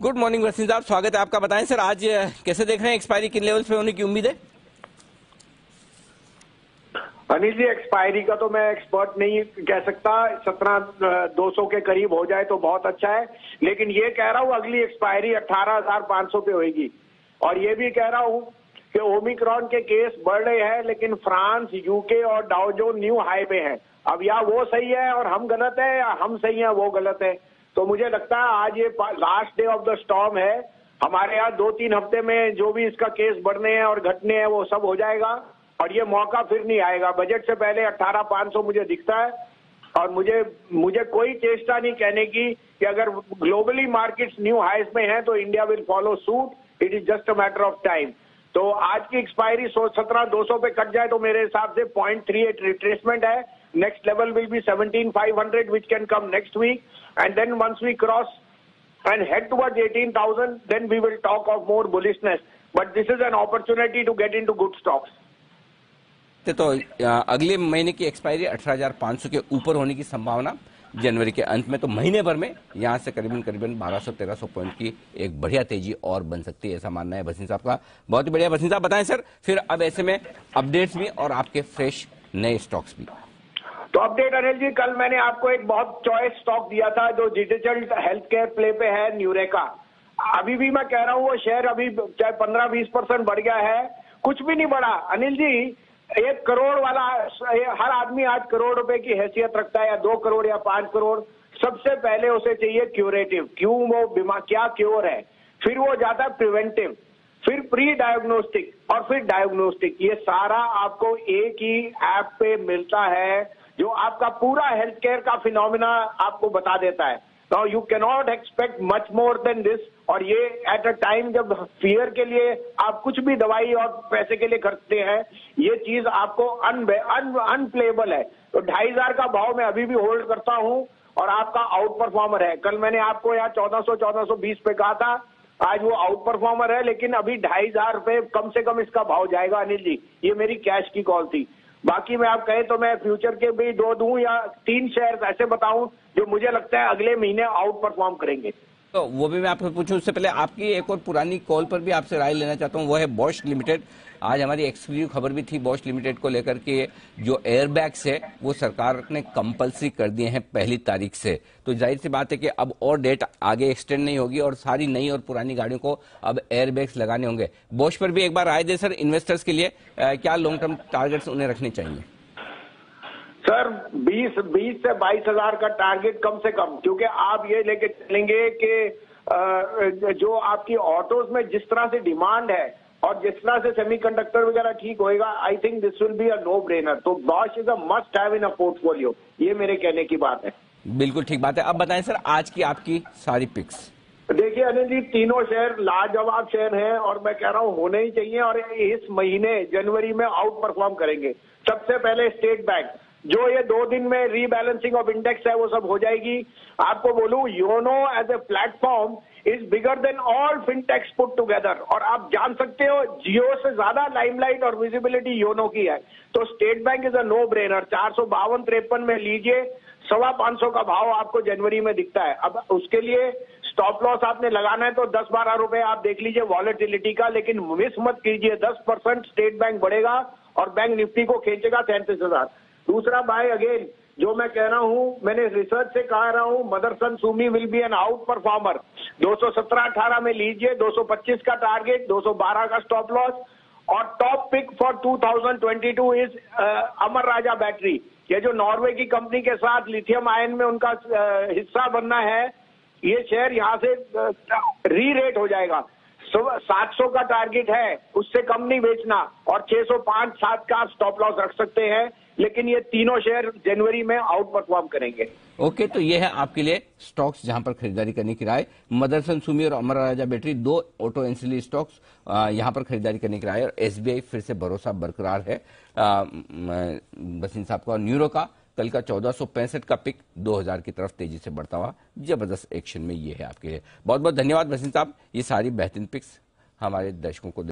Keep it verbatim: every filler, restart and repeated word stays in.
Good morning Wasim साहब, स्वागत है आपका। बताएं सर, आज कैसे देख रहे हैं, एक्सपायरी किन लेवल्स पे होने की उम्मीद है? अनिल जी, एक्सपायरी का तो मैं एक्सपर्ट नहीं कह सकता। सत्रह दो सौ के करीब हो जाए तो बहुत अच्छा है, लेकिन ये कह रहा हूँ अगली एक्सपायरी अठारह हजार पांच सौ पे होगी। और ये भी कह रहा हूँ कि ओमिक्रॉन के केस बढ़ रहे हैं, लेकिन फ्रांस, यूके और डाउ जोन न्यू हाई पे है। अब या वो सही है और हम गलत है, या हम सही है वो गलत है। तो मुझे लगता है आज ये last day of the storm है। हमारे यहाँ दो तीन हफ्ते में जो भी इसका केस बढ़ने हैं और घटने हैं वो सब हो जाएगा, और ये मौका फिर नहीं आएगा। बजट से पहले अठारह पांच सौ मुझे दिखता है, और मुझे मुझे कोई चेष्टा नहीं कहने की कि अगर ग्लोबली मार्केट्स न्यू हाइस में हैं तो India will follow suit. It is just a matter of time. तो आज की एक्सपायरी सत्रह दो सौ पे कट जाए तो मेरे हिसाब से पॉइंट थ्री एट रिट्रेसमेंट है। Next level will be seventeen five hundred which can come next week, and then once we cross and head towards eighteen thousand, then we will talk of more bullishness. But this is an opportunity to get into good stocks. तो अगले महीने की expiry अठारह हजार पांच सौ के ऊपर होने की संभावना जनवरी के अंत में, तो महीने भर में यहां से करीबन करीबन बारह सौ तेरह सौ पॉइंट की एक बढ़िया तेजी और बन सकती है, ऐसा मानना है वसीम साहब का। बहुत ही बढ़िया वसीम साहब, बताएं सर फिर अब ऐसे में अपडेट्स भी और आपके फ्रेश नए स्टॉक्स भी। तो अपडेट अनिल जी, कल मैंने आपको एक बहुत चॉइस स्टॉक दिया था जो डिजिटल हेल्थ केयर प्ले पे है, न्यूरेका। अभी भी मैं कह रहा हूँ वो शेयर अभी चाहे पंद्रह बीस परसेंट बढ़ गया है, कुछ भी नहीं बढ़ा। अनिल जी, एक करोड़ वाला हर आदमी आज करोड़ रुपए की हैसियत रखता है, या दो करोड़ या पांच करोड़। सबसे पहले उसे चाहिए क्यूरेटिव, क्यों वो बीमार, क्या क्योर है, फिर वो जाता है प्रिवेंटिव, फिर प्री डायग्नोस्टिक और फिर डायग्नोस्टिक। ये सारा आपको एक ही ऐप पे मिलता है जो आपका पूरा हेल्थ केयर का फिनोमिना आपको बता देता है। Now you can not expect much more than this. और ये एट अ टाइम जब फियर के लिए आप कुछ भी दवाई और पैसे के लिए खर्चते हैं, ये चीज आपको अन अनप्लेबल है। तो ढाई हजार का भाव मैं अभी भी होल्ड करता हूं, और आपका आउट परफॉर्मर है। कल मैंने आपको यहाँ चौदह सौ चौदह सौ बीस पे कहा था, आज वो आउट परफॉर्मर है, लेकिन अभी ढाई हजार रुपए कम से कम इसका भाव जाएगा। अनिल जी, ये मेरी कैश की कॉल थी। बाकी मैं आप कहें तो मैं फ्यूचर के भी दो दूं या तीन शेयर्स ऐसे बताऊं जो मुझे लगता है अगले महीने आउट परफॉर्म करेंगे। तो वो भी मैं आपसे पूछूं, उससे पहले आपकी एक और पुरानी कॉल पर भी आपसे राय लेना चाहता हूं, वो है बॉश लिमिटेड। आज हमारी एक्सक्लूसिव खबर भी थी बॉश लिमिटेड को लेकर के, जो एयरबैग्स है वो सरकार ने कंपलसरी कर दिए हैं पहली तारीख से। तो जाहिर सी बात है कि अब और डेट आगे एक्सटेंड नहीं होगी और सारी नई और पुरानी गाड़ियों को अब एयरबैग्स लगाने होंगे। बॉश पर भी एक बार राय दे सर, इन्वेस्टर्स के लिए आ, क्या लॉन्ग टर्म टारगेट्स उन्हें रखने चाहिए? सर बीस बीस से बाईस हजार का टारगेट कम से कम, क्योंकि आप ये लेके चलेंगे कि जो आपकी ऑटोज में जिस तरह से डिमांड है और जिस तरह से सेमीकंडक्टर वगैरह ठीक होएगा, I think this will be a no brainer. तो Bosch is a must have in a portfolio, ये मेरे कहने की बात है। बिल्कुल ठीक बात है। अब बताएं सर आज की आपकी सारी पिक्स। देखिए अनिल जी, तीनों शेयर लाजवाब शेयर हैं, और मैं कह रहा हूं होने ही चाहिए, और इस महीने जनवरी में आउट परफॉर्म करेंगे। सबसे पहले स्टेट बैंक, जो ये दो दिन में रीबैलेंसिंग ऑफ इंडेक्स है वो सब हो जाएगी। आपको बोलूं, YONO as a platform is bigger than all fintechs put together, और आप जान सकते हो जियो से ज्यादा लाइमलाइट और विजिबिलिटी योनो की है। तो State Bank is a no brainer. चार सौ बावन तिरपन में लीजिए, सवा पांच सौ का भाव आपको जनवरी में दिखता है। अब उसके लिए स्टॉप लॉस आपने लगाना है तो दस बारह रुपए आप देख लीजिए वॉलेटिलिटी का, लेकिन मिस मत कीजिए। दस परसेंट स्टेट बैंक बढ़ेगा और बैंक निफ्टी को खींचेगा तैंतीस हजार। दूसरा बाय अगेन, जो मैं कह रहा हूं, मैंने रिसर्च से कह रहा हूं, Motherson Sumi will be an outperformer. दो सौ सत्रह अठारह में लीजिए, दो सौ पच्चीस का टारगेट, दो सौ बारह का स्टॉप लॉस। और top pick for two thousand twenty two is Amara Raja battery. ये जो नॉर्वे की कंपनी के साथ लिथियम आयन में उनका uh, हिस्सा बनना है, ये शेयर यहां से री रेट हो जाएगा। सात सौ का टारगेट है, उससे कम नहीं बेचना, और छह सौ पांच सात का स्टॉप लॉस रख सकते हैं, लेकिन ये तीनों शेयर जनवरी में आउट परफॉर्म करेंगे। ओके, तो ये है आपके लिए स्टॉक्स जहां पर खरीदारी करने की राय। मदरसन सुमी और अमर राजा बैटरी, दो ऑटो एंसिलरी स्टॉक्स यहां पर खरीदारी करने की राय। और एसबीआई फिर से भरोसा बरकरार है वसीम साहब का। और न्यूरो का कल का चौदह सौ पैंसठ का पिक दो हजार की तरफ तेजी से बढ़ता हुआ जबरदस्त एक्शन में ये है आपके लिए। बहुत बहुत धन्यवाद वसीम साहब, ये सारी बेहतरीन पिक्स हमारे दर्शकों को